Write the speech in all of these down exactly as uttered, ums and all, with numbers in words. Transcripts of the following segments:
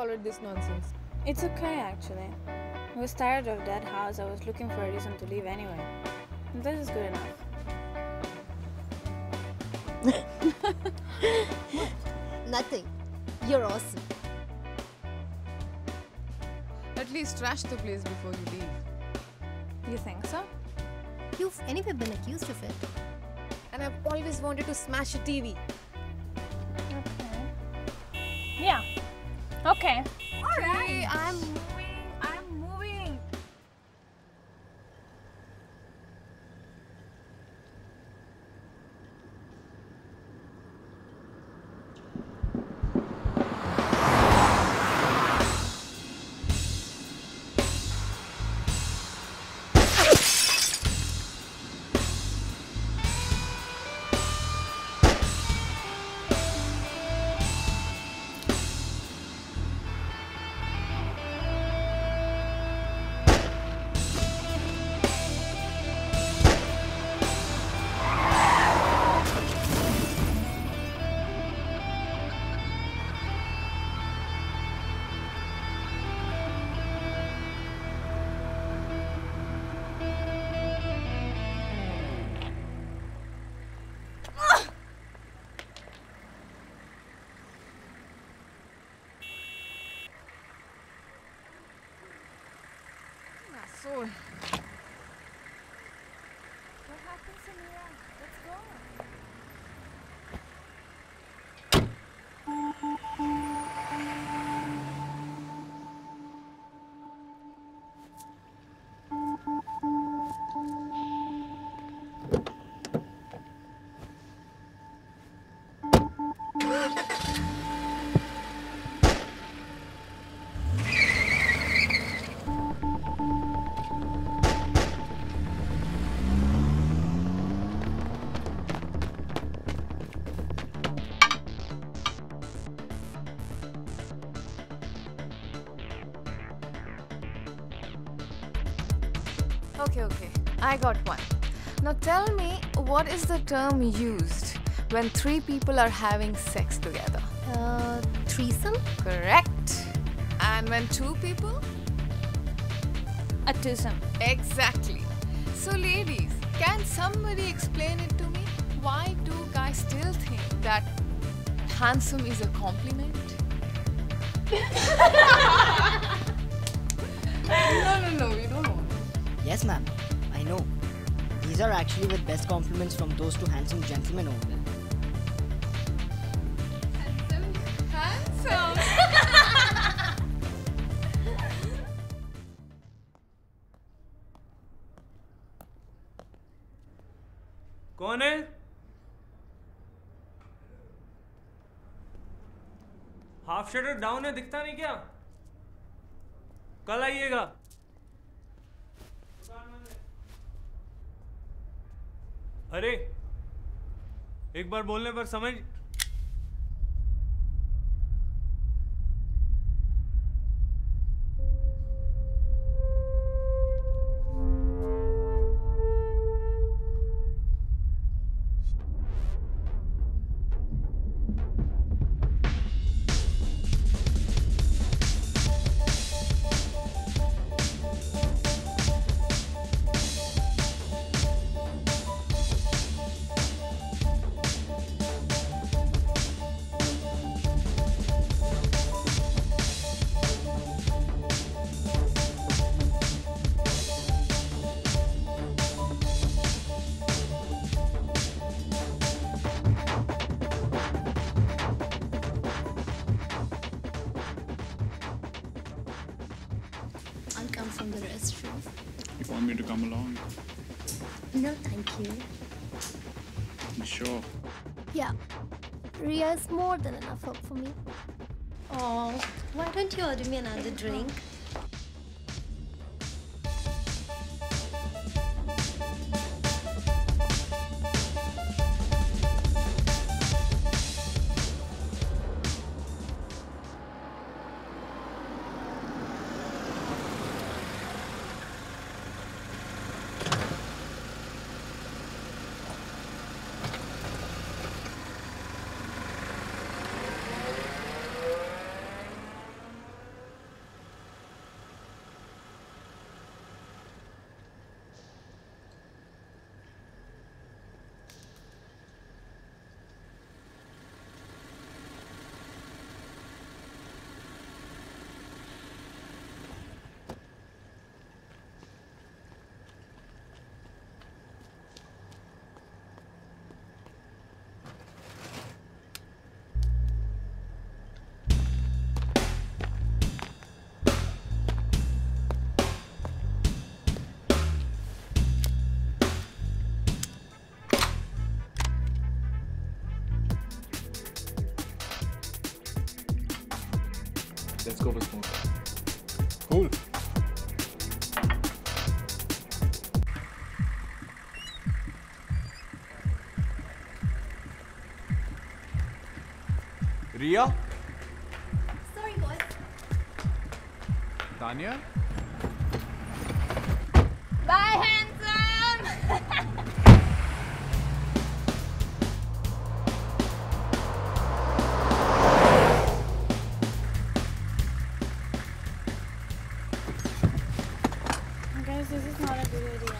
tolerate this nonsense. It's okay actually. I was tired of that house. I was looking for a reason to leave anyway. This is good enough. Nothing. You're awesome. At least trash the place before you leave. You think so? You've anyway been accused of it. And I've always wanted to smash a T V. Okay. Yeah. Okay. Alright. Hey, I'm moving. I'm moving. Soul. What happened, Samira? Let's go. Okay, okay. I got one. Now tell me, what is the term used when three people are having sex together? Uh, threesome? Correct. And when two people? A twosome. Exactly. So ladies, can somebody explain it to me? Why do guys still think that handsome is a compliment? No, no, no, we don't know. Yes, ma'am. I know. These are actually the best compliments from those two handsome gentlemen over there. Handsome? Handsome? कौन है? Half shutter down है, दिखता नहीं क्या? कल आइएगा. अरे एक बार बोलने पर समझ. From the restroom. You want me to come along? No, thank you. You sure? Yeah. Ria is more than enough help for me. Oh, why don't you order me another drink? Riya? Sorry, boss. Tanya? Bye, handsome! Guys, this is not a good idea.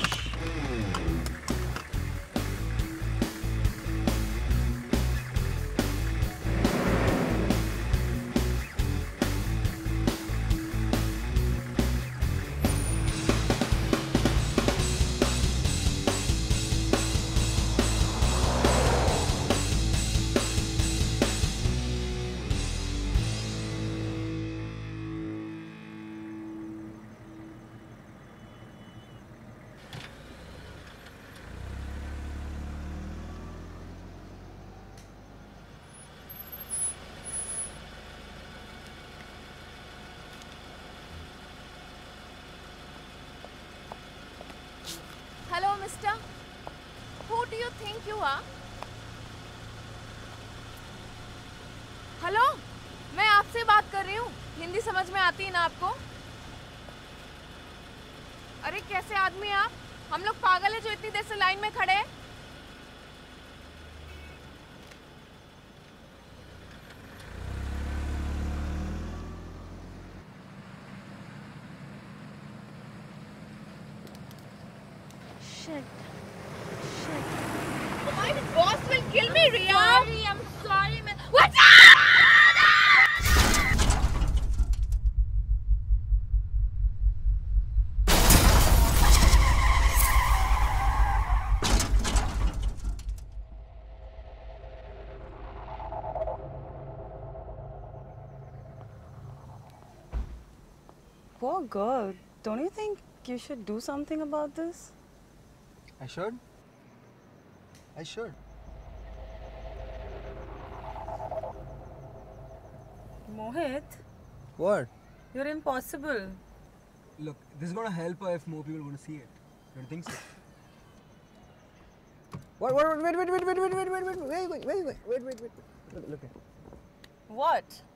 Hello, mister. Who do you think you are? Hello, मैं आपसे बात कर रही हूँ. हिंदी समझ में आती है ना आपको? अरे कैसे आदमी आप? हम लोग पागल है जो इतनी देर से लाइन में खड़े हैं. Shit. Shit. My boss will kill me, Riya. Sorry, I'm sorry, man. What's Poor girl. Don't you think you should do something about this? I should. I should. Mohit, What? you're impossible. Look, this is gonna help her if more people want to see it. Don't think so? What? What? Wait! Wait! Wait! Wait! Wait! Wait! Wait! Wait! Wait! Wait! Wait! Wait! Wait! Wait! Look! Look! What?